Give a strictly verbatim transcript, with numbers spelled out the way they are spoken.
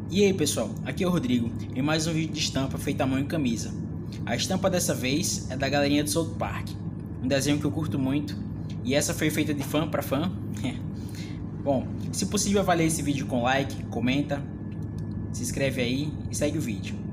E aí pessoal, aqui é o Rodrigo em mais um vídeo de estampa feita à mão em camisa. A estampa dessa vez é da galerinha do South Park, um desenho que eu curto muito, e essa foi feita de fã para fã. Bom, se possível avalie esse vídeo com like, comenta, se inscreve aí e segue o vídeo.